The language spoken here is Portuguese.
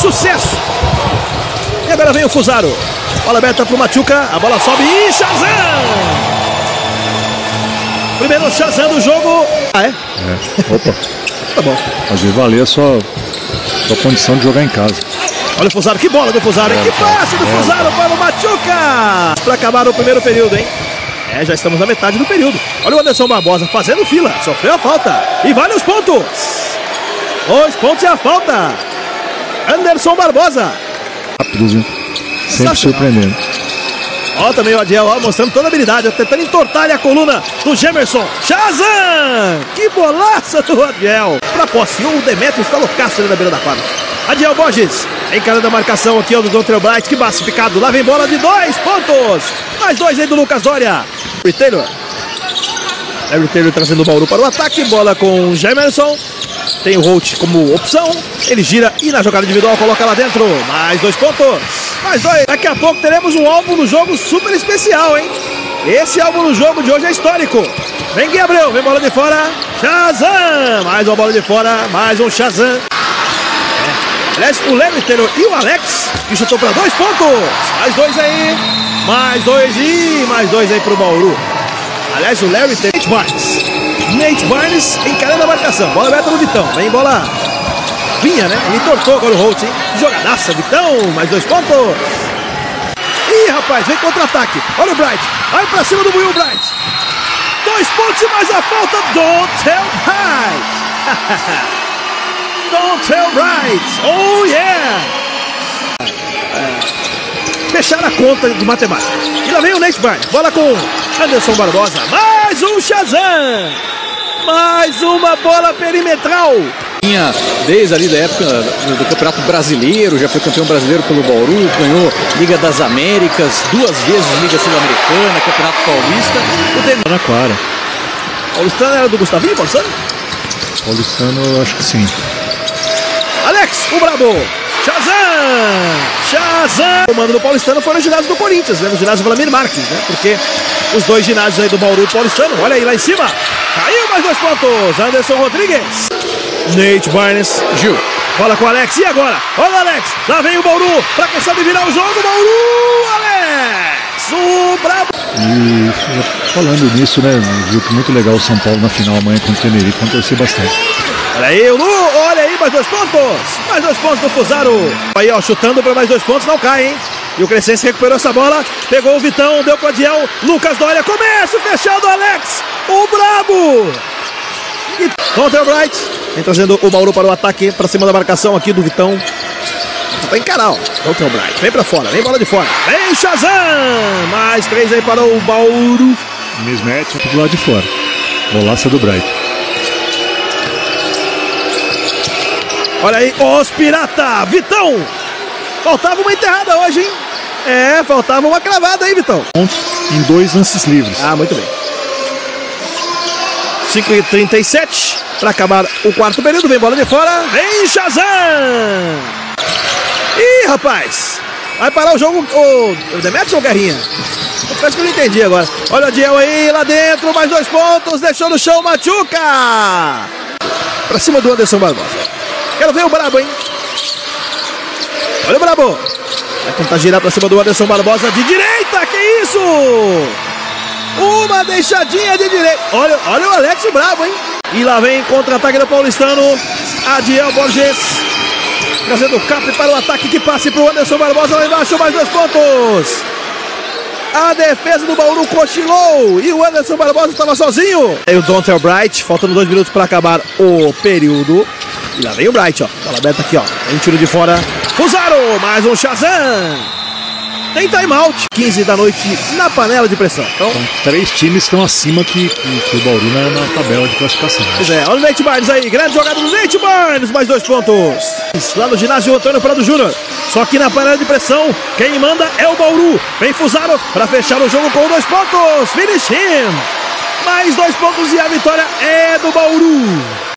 sucesso. E agora vem o Fusaro. Bola aberta pro Machuca. A bola sobe e Shazam! Primeiro Shazam do jogo. Ah, é? Opa. Tá bom. Fazer valer a sua condição de jogar em casa. Olha o Fusaro, que bola do Fusaro, hein? Que passe do Fusaro para o Machuca! Para acabar o primeiro período, hein? Já estamos na metade do período. Olha o Anderson Barbosa fazendo fila. Sofreu a falta. E vale os pontos. 2 pontos e a falta. Anderson Barbosa. Rápidos, hein? Sempre surpreendendo. Ó, também o Adiel, ó, mostrando toda a habilidade, ó, tentando entortar ali a coluna do Gemerson. Shazam! Que bolaça do Adiel. Pra posse, o Demetrius está loucaço ali na beira da quadra. Adiel Borges, encarando a marcação aqui, ó, do Dontrell Bright. Que passe picado, lá vem bola de 2 pontos. Mais 2 aí do Lucas Doria. Taylor. Taylor trazendo o Bauru para o ataque. Bola com o Gemerson. Tem o Holt como opção. Ele gira e na jogada individual coloca lá dentro. Mais 2 pontos. Mais 2. Daqui a pouco teremos um álbum no jogo super especial, hein? Esse álbum no jogo de hoje é histórico. Vem Gui Abreu, vem bola de fora. Shazam! Mais uma bola de fora. Mais um Shazam. Aliás, o Larry Taylor e o Alex, que chutou para 2 pontos. Mais 2 aí. Mais 2 e mais 2 aí para o Bauru. Aliás, o Larry Taylor. Nate Barnes encarando a marcação. Bola aberta no Vitão. Vem bola. Vinha, né? Ele tortou agora o Holt, hein? Que jogadaça, Vitão. Mais 2 pontos. Ih, rapaz, vem contra-ataque. Olha o Bright. Vai pra cima do Will Bright. 2 pontos e mais a falta. Dontrell Bright. Dontrell Bright. Oh, yeah. Fechar a conta de matemática. E lá vem o Nate Barnes. Bola com Anderson Barbosa. Mais um Shazam. Mais uma bola perimetral. Desde ali da época do Campeonato Brasileiro, já foi campeão brasileiro pelo Bauru, ganhou Liga das Américas, 2 vezes Liga Sul-Americana, Campeonato Paulista. Na Clara. Paulistano era do Gustavinho, Paulistano? Paulistano, eu acho que sim. Alex, o brabo. Shazam! Shazam! O comando do Paulistano foi no ginásio do Corinthians, né? No ginásio Vladimir Marques, né? Porque os 2 ginásios aí do Bauru e Paulistano, olha aí lá em cima. Caiu mais 2 pontos. Anderson Rodrigues. Nate Barnes. Gil. Bola com o Alex. E agora? Olha o Alex. Lá vem o Bauru. Pra quem sabe virar o jogo. Bauru! Alex! O brabo. E falando nisso, né? Viu que muito legal o São Paulo na final amanhã contra o Tenerife. Vamos torcer bastante. Olha aí o Lu. Olha aí, mais 2 pontos. Mais 2 pontos do Fusaro. Aí, ó, chutando para mais 2 pontos. Não cai, hein? E o Crescense recuperou essa bola. Pegou o Vitão. Deu pro Adiel. Lucas Doria. Comércio fechado. Alex. O brabo. E Dontrell Bright vem trazendo o Bauru para o ataque, para cima da marcação aqui do Vitão. Tá encarar, ó. Dontrell Bright, vem para fora, vem bola de fora. Vem Shazam! Mais 3 aí para o Bauru. Mismatch do lado de fora. Bolaça do Bright. Olha aí, os pirata, Vitão. Faltava uma enterrada hoje, hein? Faltava uma cravada aí, Vitão. Pontos em 2 lances livres. Ah, muito bem. 5h37 para acabar o 4º período. Vem bola de fora. Vem Shazam! Ih, rapaz! Vai parar o jogo o Demetrius ou o Guerrinha? Confesso que eu não entendi agora. Olha o Adiel aí, lá dentro. Mais 2 pontos. Deixou no chão, Machuca! Pra cima do Anderson Barbosa. Quero ver o brabo, hein? Olha o brabo. Vai tentar girar pra cima do Anderson Barbosa de direita. Que isso? Uma deixadinha de direita. Olha o Alex brabo, hein? E lá vem contra-ataque do Paulistano. Adiel Borges. Trazendo o cap para o ataque. Que passe para o Anderson Barbosa lá embaixo. Mais 2 pontos. A defesa do Bauru cochilou. E o Anderson Barbosa estava sozinho. E o Dontrell Bright. Faltando 2 minutos para acabar o período. E lá vem o Bright, ó. Bola aberta aqui, ó. Tem tiro de fora. Fusaro. Mais um Shazam. Tem timeout, 15 da noite na panela de pressão. Então, 3 times estão acima que o Bauru na tabela de classificação. Pois é, olha o Nate Barnes aí, grande jogada do Nate Barnes, mais 2 pontos. Lá no ginásio Antônio Prado Júnior. Só que na panela de pressão, quem manda é o Bauru. Vem Fusaro para fechar o jogo com 2 pontos. Finish him. Mais 2 pontos e a vitória é do Bauru.